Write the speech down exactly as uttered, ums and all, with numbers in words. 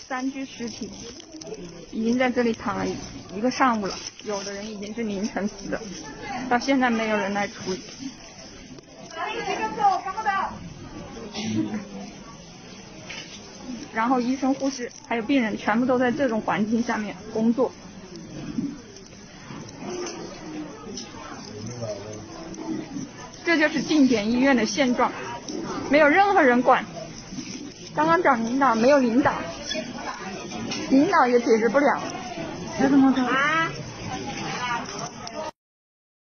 三具尸体已经在这里躺了一个上午了，有的人已经是凌晨死的，到现在没有人来处理。然后医生、护士还有病人全部都在这种环境下面工作。这就是定点医院的现状，没有任何人管。刚刚找领导，没有领导，领导也解决不了。 还怎么着？